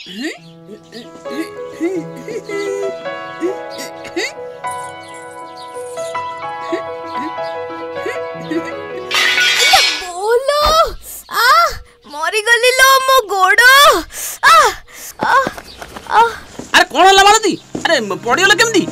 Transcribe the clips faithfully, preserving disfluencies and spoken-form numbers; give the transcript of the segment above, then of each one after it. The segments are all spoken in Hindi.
बोलो आ मरी गली लो मो गोड़ो आ आ आ अरे कौन हला मालती अरे पड़ीगला केमती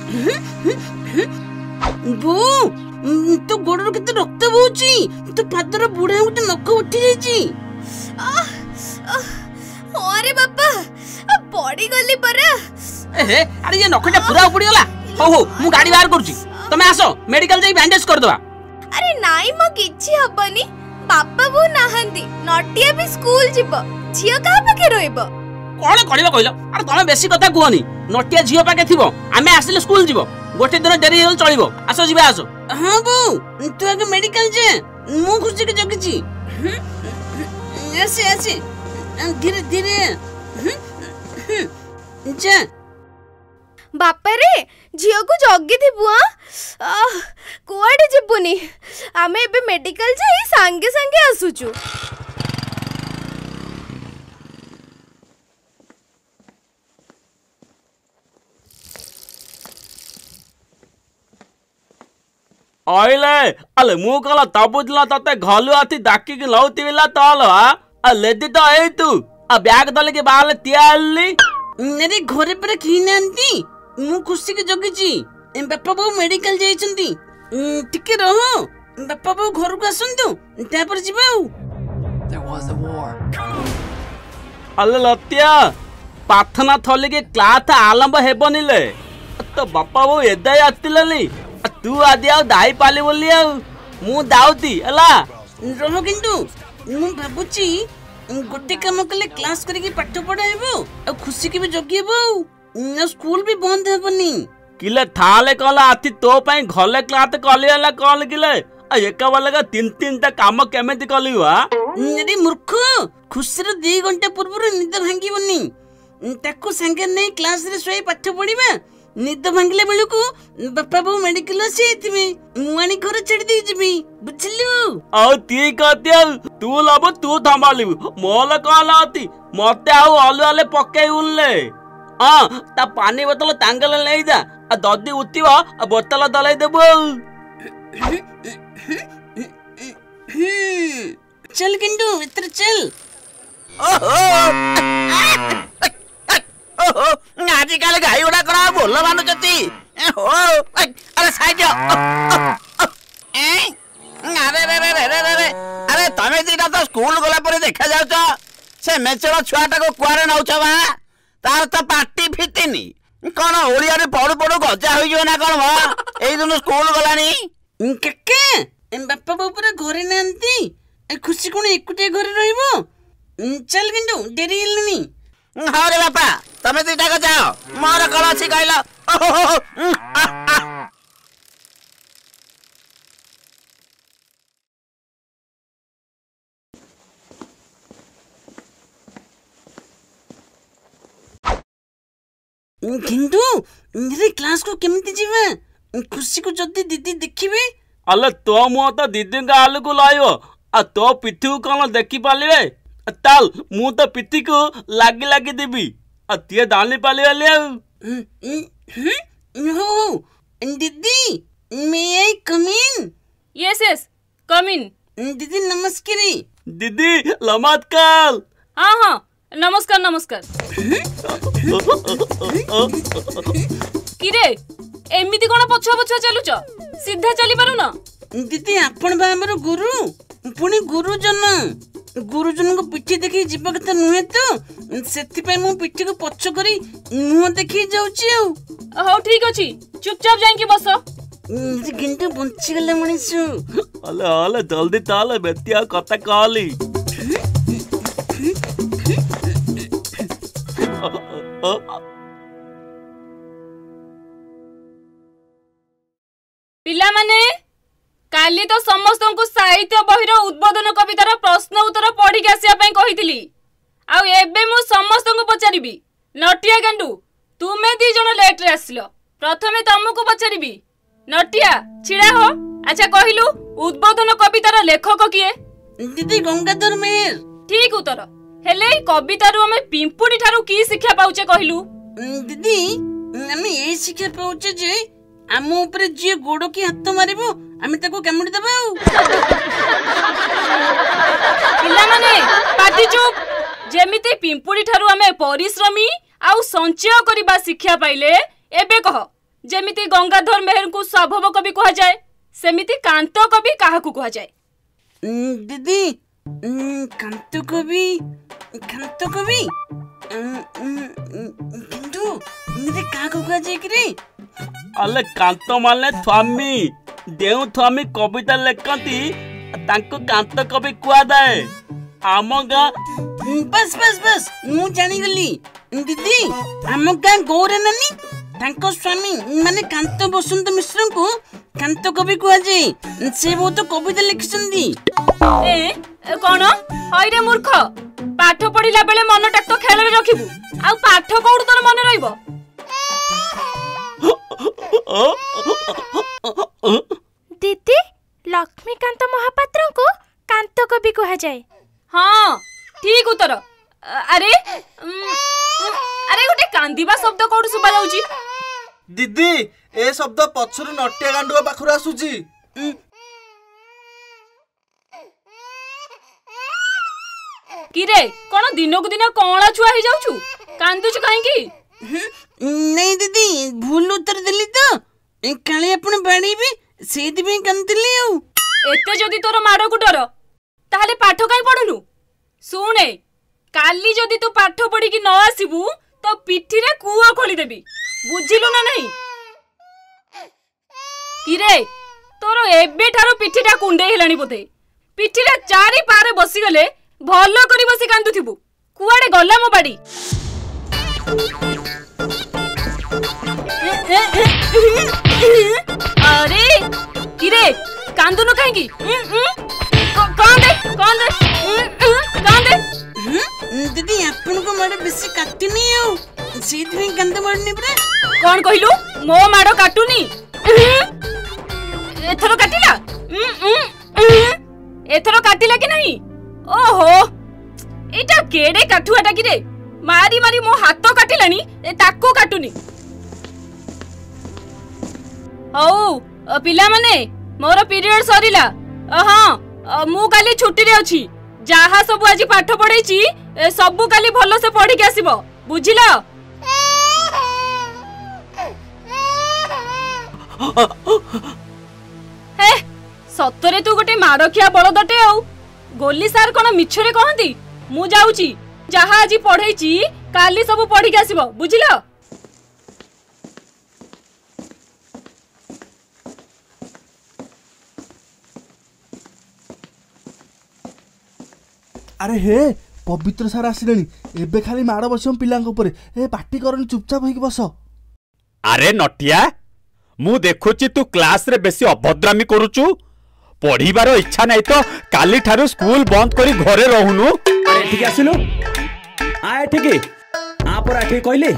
बो तो गोड़र केते रक्त बोउची तो पादर बुढ़ा उठे नख उठी जाईची अरे बापा पड़ी गली पर ए अरे ये नखटा पूरा उपड़ी गला हो हो मु गाड़ी बाहर करची तमे आसो मेडिकल जाई बैंडेज कर दवा अरे नाई मो किछि हबनी बापा बो नाहंदी नटिया भी स्कूल जिवो झियो का पाके रहइबो कोन करिबो कहलो अरे तमे बेसी कथा कुहनी नटिया झियो पाके थिबो आमे आसिले स्कूल जिवो गोटे दिन देरी हेल चलिबो आसो जिबा आसो हां बो तू आगे मेडिकल जे मु खुशी के जगीची ऐसे ऐसे धीरे धीरे जा बापा रे झियो को जगी थी बुआ कुआडे जिबुनी आमे एबे मेडिकल जाई संगे संगे आसुचु आइले अले मु कला तबुदला तते घलु आथि दाकी के लौतिला तल आ लेदी तो ए तू आ बैग दले के बाले तियाली नेरे घरे पर खिनांती मु खुशी के जगीची बापा बो मेडिकल जाइचंती टिके रहो बापा बो घर को आसंतु तापर जिबाऊ There was a war. अले लतिया पाथना थले के क्लाथ आलंब हेबनिले तो बापा बो एदाय आतिलली तू आदि आ दाई पाली बोली आ मु दाउती हला रहो किंतु मु भाबुची गोटे काम कले क्लास करिके पाठ पढाइबो आ खुशी के भी जगिबो न स्कूल भी बंद हेबनी किले थाले कला आती तो पई घले क्लास कली हला कल किले आ एका वाला का तीन तीन ता काम केमेति कली हुआ अरे मूर्ख खुशी रे दो घंटा पूर्व निद भांगीबनी ताको संगे नै क्लास रे सोई पाठ पढिबा निद भांगले बेलू को बापा बो मेडिकल से थी मुआनी घर छड़ दे जिबी बुझलु आ ती कहते तू लब तू थमालिबु मोल कहलाती मते आउ अलवाले पक्के उल्ले आ ता पानी बोतल तांगल ले जा आ ददी उतिबा आ बोतल दलाई देबो चल किंडू इतर चल ओहो आजिकल गाई उड़ा करा बोल मानुचती हो अरे साइड ए अरे रे रे रे रे रे अरे तमे दिना तो स्कूल गला पर देखा जाउछ से मेचड़ छुआटा को कुआरे नउछ बा तार तो पार्टी फिटिनी कोन ओलिया रे पड़ू पड़ू गजा होई जो ना कोन बा एई दिन स्कूल गलानी केके बापा बापुरा घरे नांती खुशी कोन एकुटे घरे रहइबो चल किंदु देरी हेलनी हाँ रे बापा तमे दुईटा को जाओ मोर कल अच्छी कहल किंतु मेरे क्लास को केमती जीवा खुशी को जदी दीदी देखिबे अले तो मो तो दीदी का आलू को लायो आ तो पिठी को कोन देखि पालिबे ताल मु तो पिटी को लागी लागी देबी अतिए दाली पाले वाले हो दीदी मे आई कम इन यस यस कम इन दीदी नमस्कार दीदी नमस्कार हाँ हाँ नमस्कार नमस्कार किरे एमिति कोन पछुआ पछुआ चलुच सीधा चली पारु न दीदी आपण बा हमर गुरु पुनी गुरुजन गुरुजन को पिठी देखि जीवा कथा नुहे तो सेति पे मु पिठी को पछ करी मुह देखि जाउची आ हो ठीक अछि चुपचाप जाई के बस गिंटू बंची गले मनिसु अले अले जल्दी ताले बेतिया कथा कहली पिला माने काली तो समस्त को साहित्य बहिर उद्बोधन कवितार प्रश्न उत्तर पढ़ी के आसिया पई कहितली आ एबे मु समस्त को पचारिबी नटिया गंडू तुमे दी जण लेट रे आसिलो प्रथमे तुमको पचारिबी नटिया छिड़ा हो अच्छा कहिलु उद्बोधन कवितार लेखक किए दीदी गंगाधर मेहर ठीक उत्तर हेले कवितारू आमे पिंपुड़ी ठारू की शिक्षा पाउचे कहलु? दीदी आमे ए शिक्षा पाउचे जे आम ऊपर जी गोड़ की हाथ मारिबो आमे ताको कामुडी दबा। पिला माने पाटी चुप। जेमिति पिंपुड़ी ठारू आमे परिश्रमी आउ संचय करिबा शिक्षा पाइले एबे कह जेमिति गंगाधर मेहर को स्वभाव कवि कहा जाए सेमिति कांत कवि काहा को कहा जाए? दीदी कांत कवि कांत कवि किंतु निदे का को कहा जाए कि अले कांत माने स्वामी देउ स्वामी कविता लेखती तांको कांत कवि कुआ दाए। आम गाँ बस बस बस मु जानी गली दीदी आम गाँ गौरा नानी तांको स्वामी माने कांत बसंत मिश्र को कांत कवि कुआ जाए। से बहुत कविता लिखिसंदी। ए कोन हई रे मूर्ख पाठ पढिला बेले मन टाक तो खेल रे रखिबु आ पाठ कोड तोर मन रहइबो। दीदी लक्ष्मीकांत महापात्र को कांत कवि कहा जाए। हाँ ठीक उत्तर। अरे अरे गोटे कांदिबा शब्द कोड सुबा जाउची। दीदी ए शब्द पछरु नट्या गांडुआ पाखरु आसुची। किरे कोन दिनो को दिन कोणा छुआ ही जाउछु कांदुछु काहे की? नहीं दीदी भूल उत्तर देली तो काली अपन बाणी भी सेति पे कांदिली आउ। एते जदी तोर माड़ को डर ताहले पाठ काई पढुनु? सुने काली जदी तू पाठ पढी की न आसीबू तो पिठी रे कुआ खोली देबी बुझिलु ना नहीं? किरे तोर एबे ठारो पिठीटा कुंडे हेलानी बोधे पिठी रे चारि पारे बसी गले भलो करी बसी कांदुथिबू कुआडे गला मो बाडी। अरे किरे कांदुनु काहे की? कौन दे कौन दे कौन दे? दीदी अपन को माड़ बेसी काटनी आउ सेति पे कांद मारनी परे। कौन कहिलु मो माड़ काटुनी? एथरो काटिला एथरो काटिला कि नहीं? ओहो एटा केडे काठुआटा कि रे मारी मारी मो हाथ काटिलानी ताको काटुनी। हौ पिला माने मोर पीरियड सरीला। हां मु काली छुट्टी रे अछि जहा सब आज पाठ पढैछि सब काली भलो से पढी के आसीबो बुझिला? हे सतरे तू गोटे मारखिया बळदटे आउ गोली सार कोन मिछरे कहंती मु जाउची जहा आज पढैछि काली सब पढी के आसीबो बुझिला? अरे हे पवित्र सार आसिलेनी एबे खाली माड़ बसिम पिलांक ऊपर ए पार्टी करनी चुपचाप होइक बस। अरे नटिया मु देखुची तू क्लास रे बेसी अभद्रामी करूचु पढ़ीबार इच्छा नहीं तो काली ठारू स्कूल बंद करी घरे रहूनु। अरे ठीक आसिलु आ ठीक आ पर ठीक कहली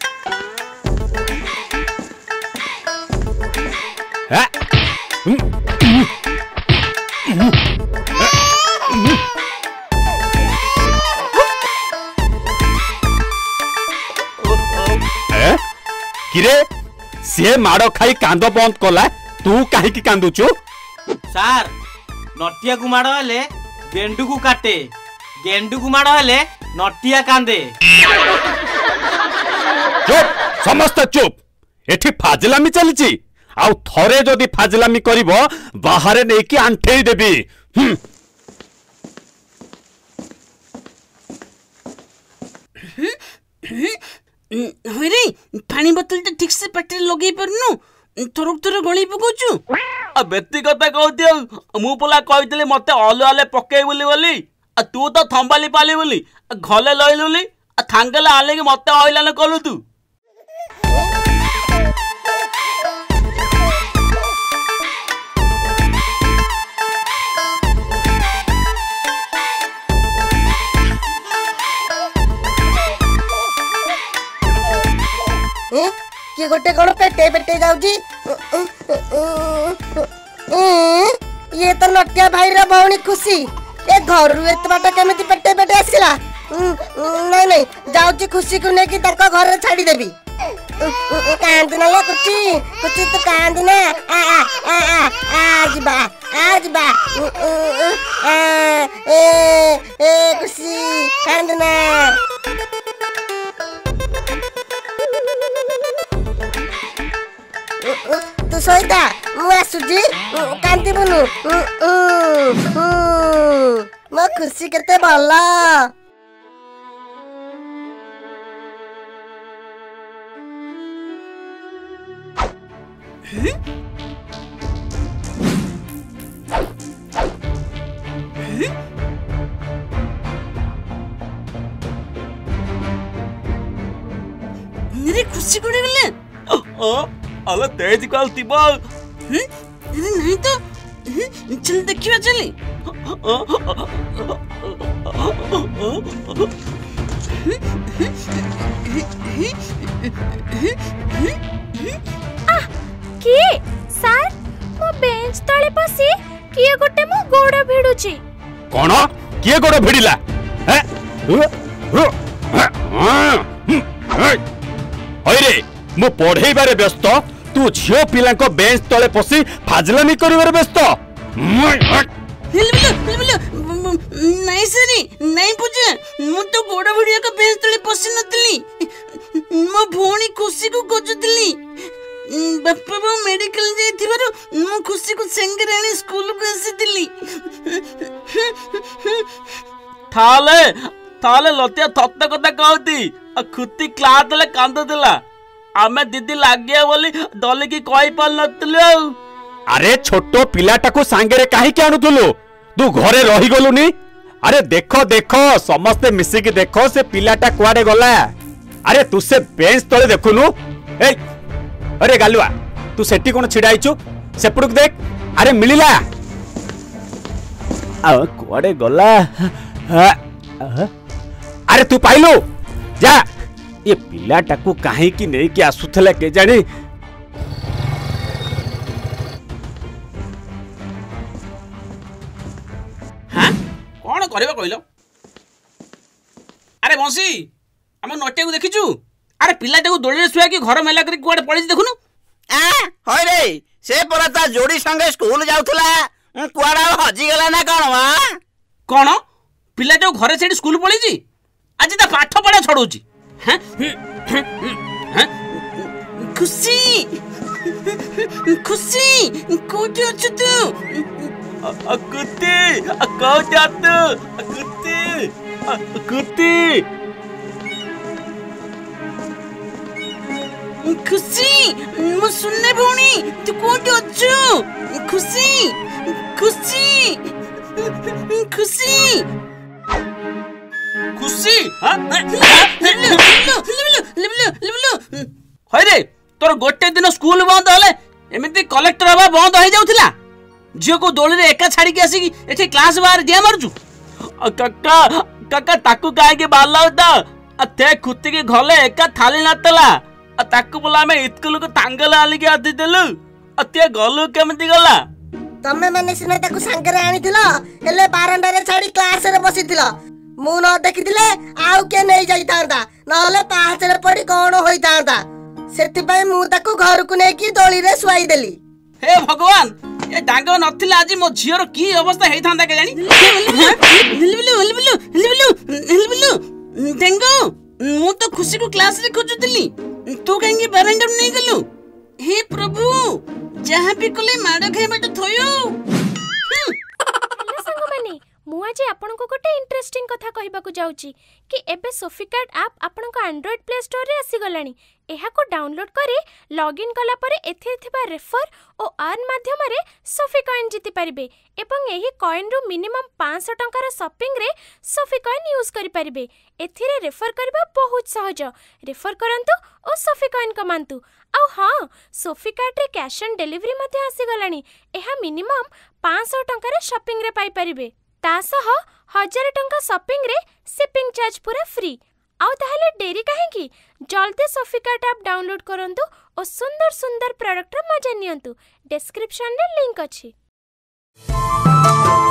किरे सी माड़ खाई कांद बंद कला तू कहीं कांदुचु? सार नटिया को माड़ हेले गेंडू को काटे गेंडू को माड़ हेले नटिया कांदे। चुप समस्त चुप एठी फाजलामी चलीची आउ थरे जदि फाजलामी करिवो बाहरे नै कि आंठेई देबी। हरे पानी बोतल तो ठीक से पेटे लगे परनु थोरक थोर गली पकोचु आ बेती कथा कहती मु पला कहितली मते अले अले पके बोली बोली आ तू तो थंबाली पाली बोली घले लइलुली आ थांगले आले कि मते आइलाने कलु तू। कि गोटे कौन पेटे पेटे जाऊजी ये तो नटिया भाई रा भौणी खुशी ए घर एत बाट केमिति पेटे पेटे आसिला नहीं नहीं जाऊँ खुशी को लेकिन घर छाड़ी देवी कांदी ना लो कुची कुची तो कांदी ना आ आ आ आ आज बा आज बा ए ए कुची कांदी ना तू सोईदा मु आसुजी कांदी बुनु मो खुशी केते भला मेरे खुशी को गले अल तेज कल तिबा नहीं तो चल देखियो चली किए सर मो बेंच तळे पसी किए गोटे मो गोड़ भिडुची कोन किए गोड़ भिडिला हे रे मु पढ़ेबारे व्यस्त तू झियो पिला को बेंच तळे पसी फाजलामी करिबारे व्यस्त नहीं सरी नहीं पूजा मु तो गोड़ भिडिया का बेंच तळे पसी नतली मो भोणी खुशी को खोजुतली बापा बो मेडिकल जाई थिबारो मु खुशी को संगे राणी स्कूल को आसीतली थाले थाले लतिया थत्ता कथा कहती खुती क्लास ले कांद दिला आमे दीदी लागिया बोली दले की कहि पाल नतलो अरे छोटो पिलाटा को सांगे रे काहे के आनुथुलु तू घरे रही गलुनी अरे देखो देखो समस्ते मिसी के देखो से पिलाटा कुआडे गला अरे तू से बेंच तळे देखुनु ए अरे गालुआ तू सेठी कोन छिडाइछु सेपडुक देख अरे मिलिला आ कुआडे गला अरे तू पाइलु जा ये पिलाटा को काहे की नहीं कि आसुथले के जानी हां कोन करबा कहिलो अरे बंसी हम नटे को देखिछु अरे पिलाटा को दोळे सुया की घर मेला करी कुआडे पड़ी देखुनु आ होय रे से परा ता जोड़ी संगे स्कूल जाउथला कुआडा हजी गेला ना कोन वा कोन पिलाटा घरे सेडी स्कूल पड़ी जी आज ता पाठ पढ़ा छोड़ुची हैं खुशी खुशी कोठी अछु तू अकुती अकौ जातु अकुती अकुती खुशी मु सुनने भौणी तू कोठी अछु खुशी खुशी खुशी खुशी रे तोर गोटे दिन स्कूल बंद हले एमिति कलेक्टर हवा बंद हो जाउथिला झियो को दोली रे एका छाड़ी के आसी एठी क्लास बाहर दिया मारजु काका काका ताकू काहे के बालाउता अथे खुती के घले एका थाली नातला आ ताकू बोला में इतकुल को तांगल आली के आदि देलु अते गलु केमिति गला तमे माने सिना ताकू संगे रे आनिथिलो हेले बारंडा रे छाड़ी क्लास रे बसिथिलो मु न देखिथिले आउ के नै जाई तांदा नहले पाहाच रे पड़ी कोन होई तांदा सेति पय मु ताकू घर को नै की दोली रे सुआई देली हे भगवान ए डांगो नथिले आज मो झियर की अवस्था हेई थांदा के जानी हिलबिलु हिलबिलु हिलबिलु हिलबिलु डांगो मु तो खुशी को क्लास रे खोजुतली तू कहेंगे बारंडा में नहीं गलु हे प्रभु जहां भी कोले माड़ खाइबा तो थयो हेलो संग माने मु आज आपन को गोटे इंटरेस्टिंग कथा कहबा को जाउची कि एबे सोफिकार्ड ऐप आपन को एंड्रॉइड प्ले स्टोर रे आसी गलानी एहा को डाउनलोड करे लॉगिन कला परे एथे थिबा रेफर ओ अर्न माध्यम रे सोफी कॉइन जीति परिबे एवं एही कॉइन रो मिनिमम पाँच सौ टंका रो शॉपिंग रे सोफी कॉइन यूज करि परिबे एथिरे रेफर करबा बहुत सहज रेफर करंतु ओ सोफी कॉइन कमांतु आ हां सोफी कार्ड रे कैश ऑन डिलीवरी मध्ये आसी गलानी एहा मिनिमम पाँच सौ टंका रे शॉपिंग रे पाई परिबे ता सह हजार टंका शॉपिंग रे शिपिंग चार्ज पूरा फ्री आउ ताहले डेरी काहे की जल्दी सोफी कार्ड ऐप डाउनलोड करंतु और सुंदर सुंदर प्रोडक्ट रा मजा नियंतु डिस्क्रिप्शन रे लिंक अछि।